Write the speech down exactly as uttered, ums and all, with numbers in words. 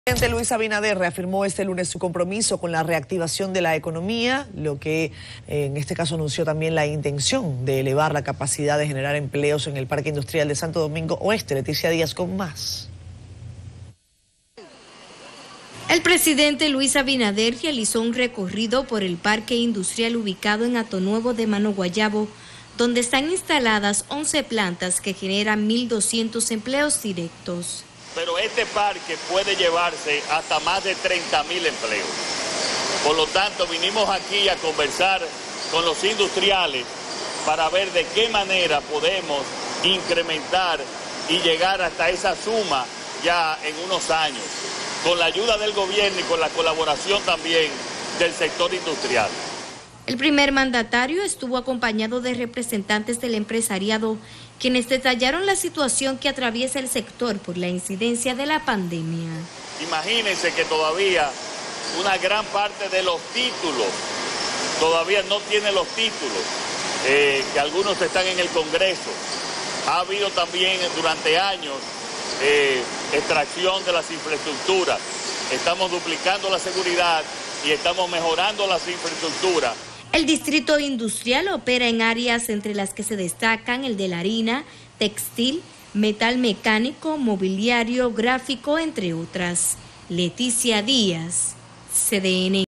El presidente Luis Abinader reafirmó este lunes su compromiso con la reactivación de la economía, lo que eh, en este caso anunció también la intención de elevar la capacidad de generar empleos en el Parque Industrial de Santo Domingo Oeste. Leticia Díaz con más. El presidente Luis Abinader realizó un recorrido por el parque industrial ubicado en Atonuevo de Mano Guayabo, donde están instaladas once plantas que generan mil doscientos empleos directos. Pero este parque puede llevarse hasta más de treinta mil empleos. Por lo tanto, vinimos aquí a conversar con los industriales para ver de qué manera podemos incrementar y llegar hasta esa suma ya en unos años, con la ayuda del gobierno y con la colaboración también del sector industrial. El primer mandatario estuvo acompañado de representantes del empresariado, quienes detallaron la situación que atraviesa el sector por la incidencia de la pandemia. Imagínense que todavía una gran parte de los títulos todavía no tiene los títulos, eh, que algunos están en el Congreso. Ha habido también durante años eh, extracción de las infraestructuras. Estamos duplicando la seguridad y estamos mejorando las infraestructuras. El distrito industrial opera en áreas entre las que se destacan el de la harina, textil, metal mecánico, mobiliario, gráfico, entre otras. Leticia Díaz, C D N.